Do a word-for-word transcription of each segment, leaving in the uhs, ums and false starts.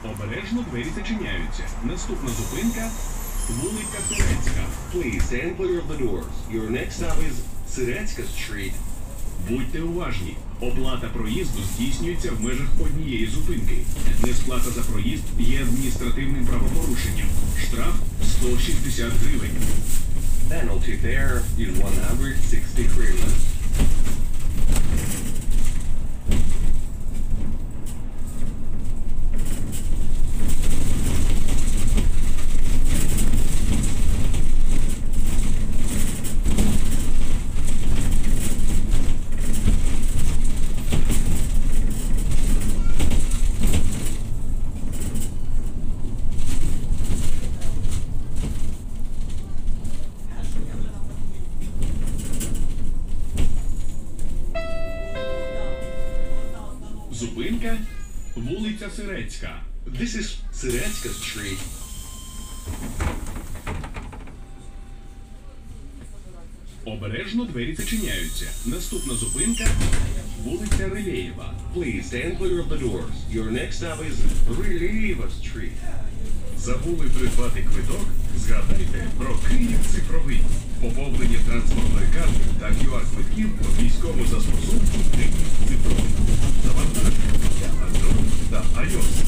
Обережно двері зачиняються. Наступна зупинка – вулиця Сирецька. Please stand clear of the doors. Your next stop is Сирецька Street. Будьте уважні. Оплата проїзду здійснюється в межах однієї зупинки. Несплата за проїзд є адміністративним правопорушенням. Штраф – сто шістдесят гривень. Penalty there is one hundred sixty гривень. Зупинка – вулиця Сирецька. This is Сирецька Street. Обережно двері зачиняються. Наступна зупинка – вулиця Рилєєва. Please stand clear of the doors. Your next stop is Рилєєва Street. Забули придбати квиток? Згадайте про Київ цифровий. Поповнення транспортної карти та ку ар-квитків у військовому застосунку Київ цифровий. Завантаження для Android та iOS.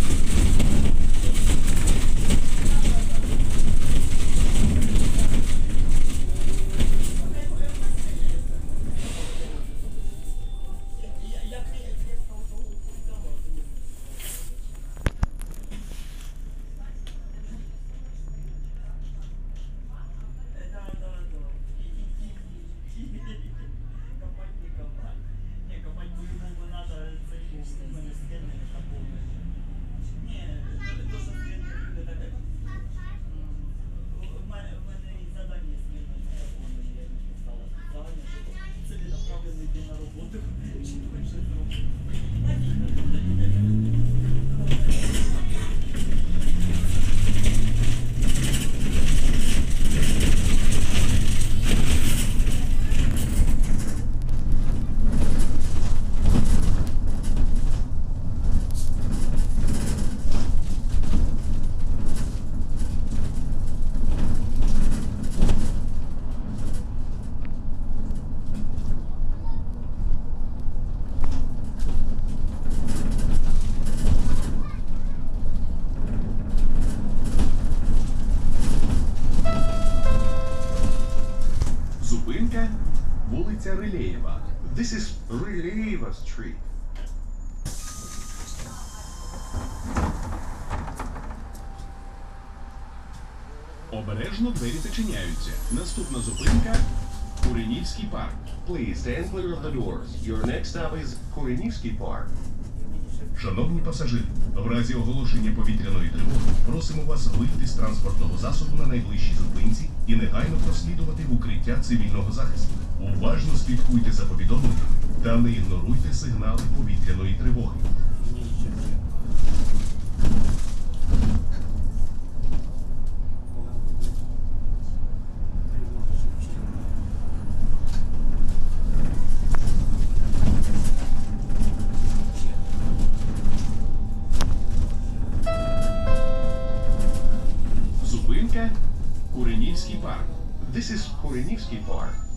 Вулиця Рилєєва. This is Рилєєва Street. Обережно двері зачиняються. Наступна зупинка – Куренівський парк. Please stand clear of the doors. Your next stop is Куренівський парк. Шановні пасажири, в разі оголошення повітряної тривоги просимо вас вийти з транспортного засобу на найближчій зупинці і негайно прослідувати в укриття цивільного захисту. Уважно слідкуйте за повідомленнями та не ігноруйте сигнали повітряної тривоги. Зупинка – Куренівський парк. This is Куренівський парк.